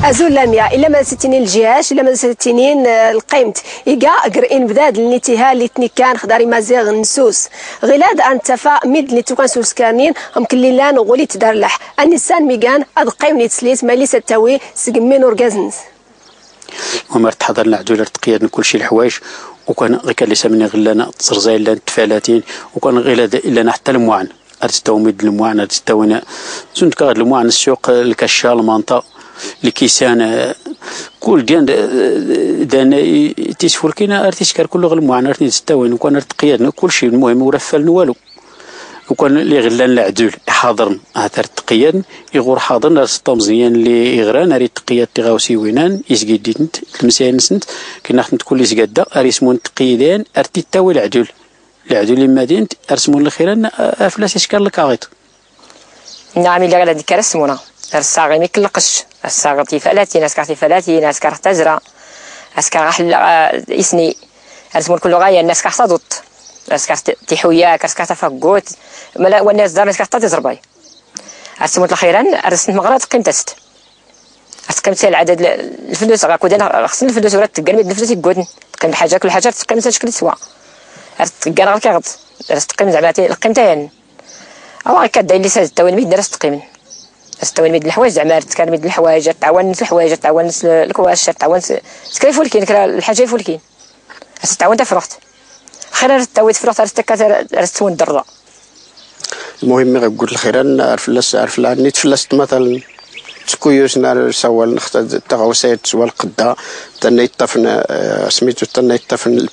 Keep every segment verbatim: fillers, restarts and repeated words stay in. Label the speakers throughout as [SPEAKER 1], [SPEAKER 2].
[SPEAKER 1] ازول لاميا الا ما ستينين الجهاش الا ما ستينين القيمت ايكا قرئين بداد النتيها اللي تني كان خداري مازيغ نسوس غلاد انتفا ميد اللي توكان سوس كانين ممكن ليلان غولي تدرلح النسان ميغان اد قيمني تسليت مالي ستاوي سقمين ورغازنس
[SPEAKER 2] وما تحضر العدول تقيادنا كل شيء الحوايج وكان غير كان ليس مني غلانا تزرزاي لا تفالاتين وكان غير الا حتى الموعن ارتستوميد الموعن ارتستوينا زنت كاد الموعن السوق الكشال المنطقه اللي كيسان كل ديان دان تيسفور كينا ارتيسكر كله غير الموعن ارتستوين وكان ارتقيادنا كل شيء المهم ورفلنا والو وكان اللي غلان العدول حاضر هذا التقياد يغور حاضر ناس مزيان اللي يغران راه التقياد تيغاوسي وينان يسقيديت المسائل سنت كنا خدمت كل يسقدا ريسمون تقيدان ارتي تاوي العدول العدول اللي مدينه ارسمون الاخيران افلاس يشكر لك عيط
[SPEAKER 3] نعم اللي غادا ديك رسمونا الصاغي مي كلقش الصاغتي فلاتي ناس كارتي فلاتي ناس كارت تزرع ناس كارحل يسني رسمون كل غايه الناس كارتضط اسكارت تيحويا كاسكارت فقوت ملا والناس دار اسكارت تزرباي اسموت الاخيرا ارسنت مغرات قيمتست قيمت العدد الفلوس غاكودين خصني الفلوس ولا تقال الفلوس يقودن قيمت حاجه كل حاجه تقيم شكل سوا تقال غير كيغط تقيم زعما قيمتها يعني او غير كداير لي ساز التوين ميد درست تقيم التوين ميد الحوايج زعما كان ميد الحوايج تعاون الحوايج تعاون الكواش تعاون تكريفو الكين الحاجه يفولكين تعاون تفرحت خير التويت فرحت ارتكات ارستون الدرة
[SPEAKER 4] المهم غنقول الخيران عرف لاس عرف لاني تفلست مثلا تكويوس نار سوال نخت تغوسيت سوال قدا تني طفن سميتو تني طفن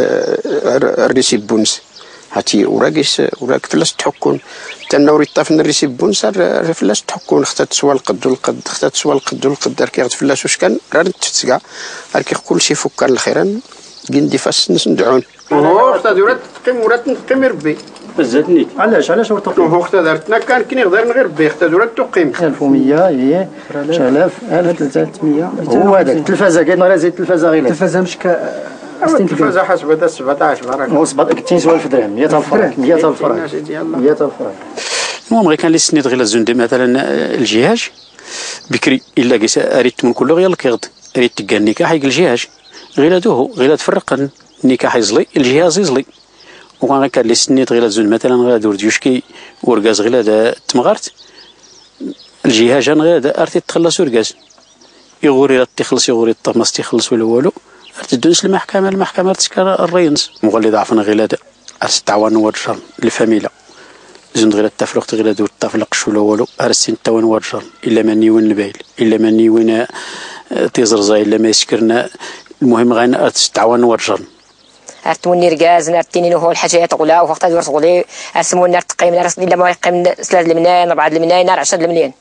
[SPEAKER 4] الريسي بونس هاتي وراكيس وراك فلاس تحكون تنوري طفن الريسي بونس فلاس تحكون خت سوال قد والقد خت سوال قد والقد ركي فلاس واش كان راه تتسقى ركي كل شيء فكر الخيران كندي فاس ندعون هو اختي ورات تقيم ورات نقيم ربي
[SPEAKER 2] زادني
[SPEAKER 4] علاش علاش ورات تقيم هو اختي دارتنا كان كني غير غير ربي اختي ورات تقيم
[SPEAKER 5] ألف ومية هي آلاف ألف وثلاثمية هو هذاك التلفازه كاين راه زي التلفازه غير
[SPEAKER 4] التلفازه مش ك التلفازه حسب هذا سبعطاش برك
[SPEAKER 5] هو سبعطاش ألف درهم مئة ألف فرنك مئة ألف فرنك مئة ألف فرنك
[SPEAKER 2] المهم غير كان لي سنيت غير الزند مثلا الجهاج بكري الا قيس اريت من كله غير الكيغد اريت تلقى النكاح يقل الجهاج غير دوه غير تفرق النكاح يزلي الجهاز يزلي وكان غير كان لي سنيت غير الزند مثلا غير دور ديوشكي ورقاز غير تمغارت الجهاج انا غير ارتي تخلص ورقاز يغوري تخلص يغوري الطمس تخلص ولا والو تدوس المحكمه المحكمه تسكر الرينس مغلي ضعفنا غير هذا التعاون والشر الفاميلا زند غير التفرق غير دور التفلقش ولا والو ارسين التوان والشر الا ماني وين البايل الا ماني وين تيزرزاي الا ما يسكرنا المهم غير التعاون والشر
[SPEAKER 3] ارتوني ركاز نرتيني هو الحاجات غلا وقت دور غلي اسمو نار تقيم نار الا ما يقيم ثلاثة الملايين أربعة الملايين نار عشرة الملايين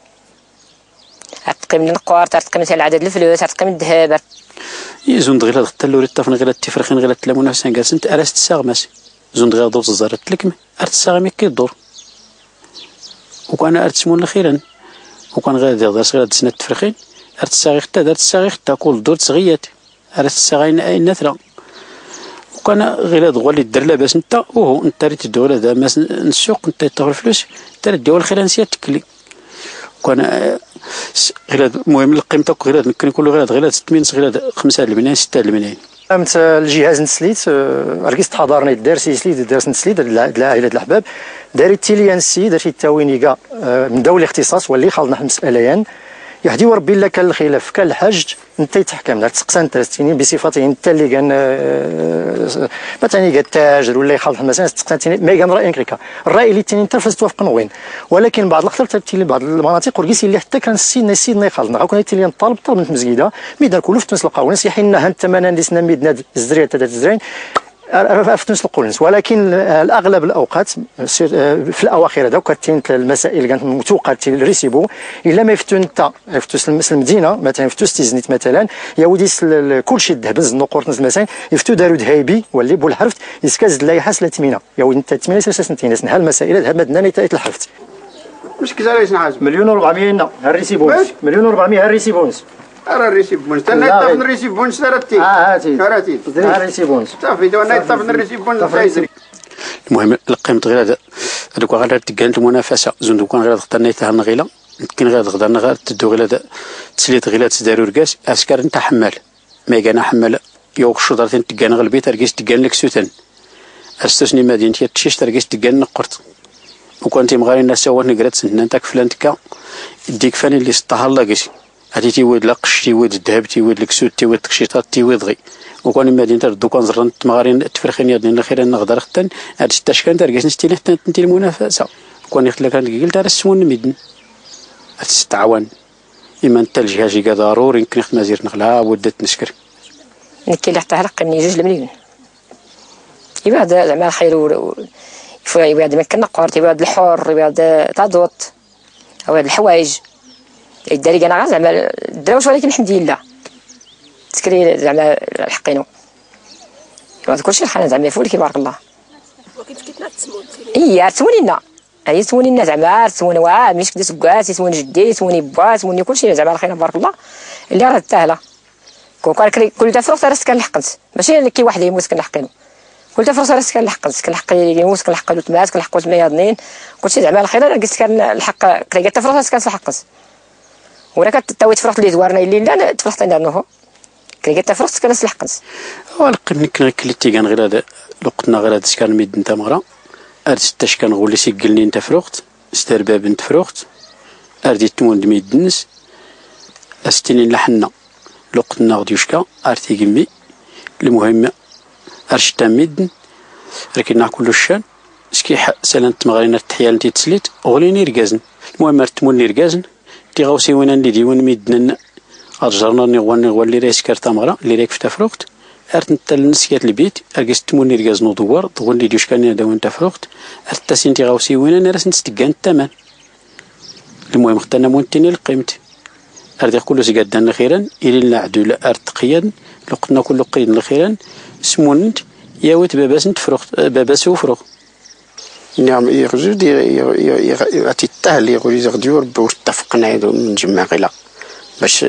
[SPEAKER 3] تقيم النقار تقيم العدد الفلوس تقيم الذهب
[SPEAKER 2] يزند غير حتى لوري الطفن غير التفرخين غير المنافسه جالسين ارست الساغماس زند غير دوز الزهر تلكم ارت الساغمي كيدور وكان ارت سمون اخيرا وكان غير دير غير سنه التفرخين ارت الساغي حتى دارت الساغي حتى كل دور صغيات ارت الساغين اي نثره وكان غير هذا هو اللي دار لاباس انت وهو انت ريت الدوله هذا ما السوق انت تاخذ الفلوس انت الدوله الخير نسيت تكلي وكان غير المهم قيمتك غير يمكن كله غير غير ستمين غير خمسة الملايين ستة الملايين
[SPEAKER 5] قامت الجهاز نسليت ركزت حضرني دار سيسليت دار نسليت العائله الاحباب داري تيليان سي دارت التاوينيكا من ذوي الاختصاص واللي خلطنا في المساليان يهدي وربي الا كان الخلاف كان الحاج انت يتحكم تسقسى انت السنين بصفته انت اللي كان مثلا قال التاجر ولا يخلط مثلا تسقسى ما كان راي كريكا الراي اللي تاني انت فاش توافق وين ولكن بعض الخطر تيلي بعض المناطق ورقيسي اللي حتى كان السيدنا السيدنا يخلطنا غاكون تيلي نطالب طلب من المسجده ميدان كله في تونس القاونس يحينا هان الثمن اللي سنا ميدنا الزرير تاع الزرين في تونس القولنس ولكن الاغلب الاوقات في الاواخر هذا كانت المسائل كانت متوقعه الريسيبو الا ما يفتو انت يفتو المدينه مثلا يفتو تيزنيت مثلا يا ودي كلشي الذهب النقور مثلا يفتو داروا ذهبي واللي بو الحرفت يسكاز لا يحس لا تمينه يا ودي انت تمينه سنتين سنها المسائل ذهب مدنا نتايت الحرفت
[SPEAKER 4] واش كزاله يسنعاز
[SPEAKER 5] مليون وأربعمية ها الريسيبونس مليون وأربعمية ها الريسيبونس
[SPEAKER 4] راه الريسيبونس انا يطفن الريسيبونس راتي
[SPEAKER 5] اه هاتي
[SPEAKER 4] راتي
[SPEAKER 5] ها الريسيبونس
[SPEAKER 4] صافي دو انا يطفن الريسيبونس تايزري
[SPEAKER 2] المهم القيمه غير هذا هذوك غير تكانت المنافسه زندو كان غير اخترنا تاع النغيله يمكن غير غدا غير تدو غير تسليت غير تدارو ركاس اسكار انت حمال ما كان حمال يوق شجرتين تكان غير البيت ركيس تكان لك سوتن استثني مدينتي تشيش تركيس تكان نقرت وكنتي مغاري الناس سوا نقرات سنان تاك فلان تكا ديك فاني اللي استهر لاكيس هادي تيويد لاقش تيويد الذهب تيويد الكسوت تيويد التكشيطات تيويد غي وكان مدينه الدوكان زرنت تمغارين تفرخين يدين الاخير نقدر ختن هاد التاشكان تركيس نستي حتى نتي المنافسه كون يخلى كان قلت راه السمون ميدن تستعاون اما انت الجهاجي كا ضروري يمكن نخدم مزير نخلها ودات نشكر
[SPEAKER 3] نكي اللي حتى حلق ني جوج المليون يبعد زعما الخير و يبعد ما كنا قرت يبعد الحر يبعد تاضوط او هاد الحوايج الداري انا زعما دراوش ولكن الحمد لله تسكري زعما حقينو هذا كلشي الحال زعما يفول كيبارك الله
[SPEAKER 1] وكيف كيتنا تسمون
[SPEAKER 3] اي تسمونينا اي تسمونينا زعما تسمون واه مش كدي سكات تسمون جدي تسموني با تسموني كلشي زعما الخير بارك الله اللي راه تاهله كون قال كل دافع راسك كنلحقنت ماشي كي واحد يموت كنلحقينو كل دافع راسك كنلحقنت كنلحق يموت كنلحق له تماس كنلحق له ميادنين كلشي زعما الخير انا قلت كنلحق كريكا تا فراسك كنلحقت ولا كتاوي تفرحت لي زوارنا اللي لا تفرحت انا نوهو كريكا تا فراسك كنلحقت
[SPEAKER 2] ولكن كليتي كان غير هذا لقطنا غير هذا كان ميد نتا مغرا ارتش كان غولي سيقلني انت فروخت ستار باب انت فروخت اردي تمون دميد النس استنين لحنا لقطنا غديوشكا ارتي كمي المهم ارش تميد ركنا كل الشان سكي سالنت مغرينا التحيال نتي تسليت غوليني ركازن المهم ارتموني ركازن تي غاوسي وين اللي ديون ميدنا ارجرنا نغوان نغوان اللي رايس كارتا مغرا اللي رايك فتا فروخت ارت نتا النسيات البيت اركس تموني ركازن دوار ضغون لي ديوش كان داو انت فروخت ارت سنتي غاوسي وين انا راس نستكان الثمن المهم اختنا مونتيني القيمت ارد كله سيقادنا خيرا الى العدو لا ارت قياد لقنا كل قيد خيرا سمونت ياوت باباس نتفروخت باباس وفروخ
[SPEAKER 4] نعم يغزو دي يعطي التهلي يقول يغديو ربي واتفقنا من جمع غلا باش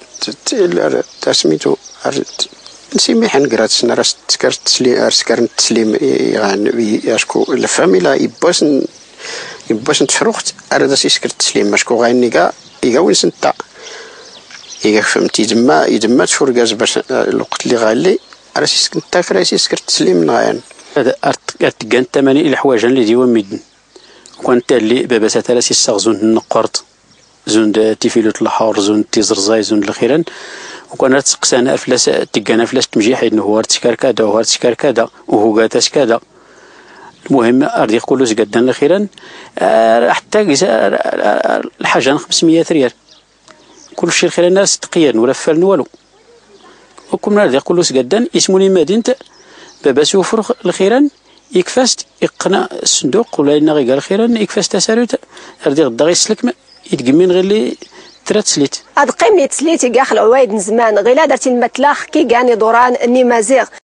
[SPEAKER 4] تسميتو نسيمي حنقرات سنا راس تسكرت تسليم سكرت تسليم يعني ياشكو الفاميلا يباس يباس نتفروخت اراد سيسكرت تسليم ماشكو غايني كاع يقاول سنتا يا فهمتي دما يدما تفركاز باش الوقت اللي غالي راه سيسكرت تا فراسي سكرت تسليم نغاين
[SPEAKER 2] هذا ارت كان ثمانية الى حوايج اللي ديوان ميدن وكان تا اللي بابا ساتراسي الصغزون النقرت زون تيفيلوت الحور زون تيزرزاي زون الاخيران وكان تسقسانا فلاس تيكانا فلاس تمجيح انه هو ارتكار كذا وهو ارتكار كذا وهو قاتاش كذا المهم ارضي يقولوا زقدنا الاخيران حتى الحاجه خمسمية ريال كل شيء الخير الناس تقيان ولا فالن والو وكنا ارضي يقولوا زقدان اسموني مدينه بابا سوفر الخيران يكفاست يقنا الصندوق ولا لنا غير الخيران يكفاست تسالوت ارضي غدا غيسلك يتقمين غير اللي ترات سليت
[SPEAKER 1] هاد قيمني تسليتي كاع العوايد من زمان غير درتي المتلاخ كي كاني دوران النمازيغ